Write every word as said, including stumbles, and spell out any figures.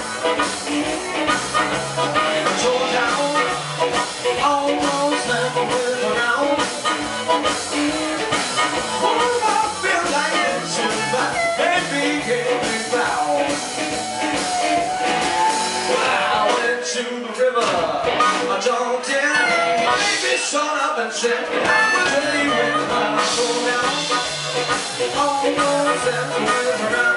Tore down, almost left with around. Oh, I feel like it's you, but baby gave me down. Well, I went to the river, I jumped in, my baby shut up and said I was ready when I tore down, almost left with around.